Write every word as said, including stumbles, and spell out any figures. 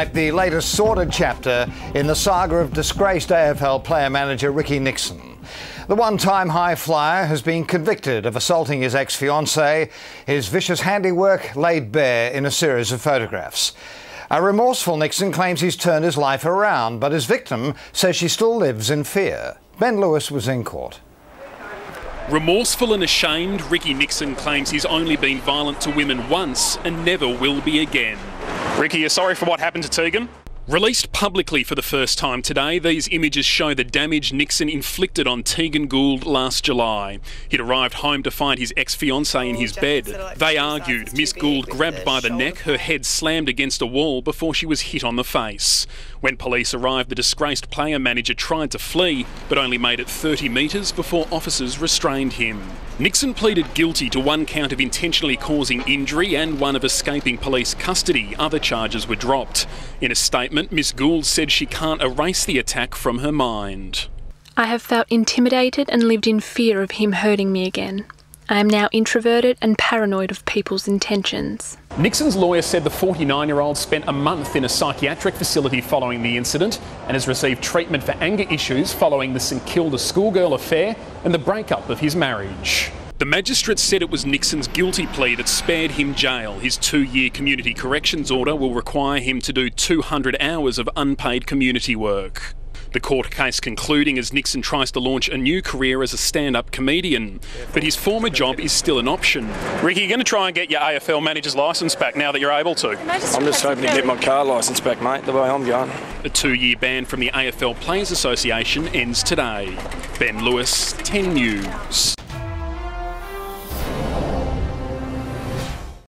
The latest sordid chapter in the saga of disgraced A F L player-manager Ricky Nixon. The one-time high flyer has been convicted of assaulting his ex-fiancée, his vicious handiwork laid bare in a series of photographs. A remorseful Nixon claims he's turned his life around, but his victim says she still lives in fear. Ben Lewis was in court. Remorseful and ashamed, Ricky Nixon claims he's only been violent to women once and never will be again. Ricky, you're sorry for what happened to Tegan? Released publicly for the first time today, these images show the damage Nixon inflicted on Tegan Gould last July. He'd arrived home to find his ex-fiancée in his bed. They argued. Miss Gould grabbed by the neck, her head slammed against a wall before she was hit on the face. When police arrived, the disgraced player manager tried to flee, but only made it thirty metres before officers restrained him. Nixon pleaded guilty to one count of intentionally causing injury and one of escaping police custody. Other charges were dropped. In a statement, Miss Gould said she can't erase the attack from her mind. I have felt intimidated and lived in fear of him hurting me again. I am now introverted and paranoid of people's intentions. Nixon's lawyer said the forty-nine-year-old spent a month in a psychiatric facility following the incident and has received treatment for anger issues following the St Kilda schoolgirl affair and the breakup of his marriage. The magistrate said it was Nixon's guilty plea that spared him jail. His two-year community corrections order will require him to do two hundred hours of unpaid community work. The court case concluding as Nixon tries to launch a new career as a stand-up comedian. But his former job is still an option. Ricky, you're going to try and get your A F L manager's licence back now that you're able to? I'm just hoping to get my car licence back, mate, the way I'm going. A two-year ban from the A F L Players Association ends today. Ben Lewis, ten News.